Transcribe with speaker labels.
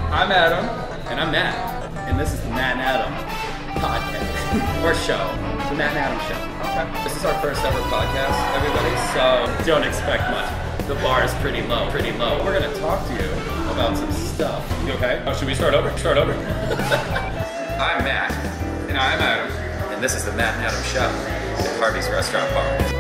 Speaker 1: I'm Adam.
Speaker 2: And I'm Matt. And this is the Matt and Adam podcast. Or show. The Matt and Adam show.
Speaker 1: Okay.
Speaker 2: This is our first ever podcast, everybody, so don't expect much. The bar is pretty low, pretty low. We're gonna talk to you about some stuff. You okay? Oh, should we start over? Start over. I'm Matt.
Speaker 1: And I'm Adam.
Speaker 2: And this is the Matt and Adam show at Harvey's Restaurant Bar.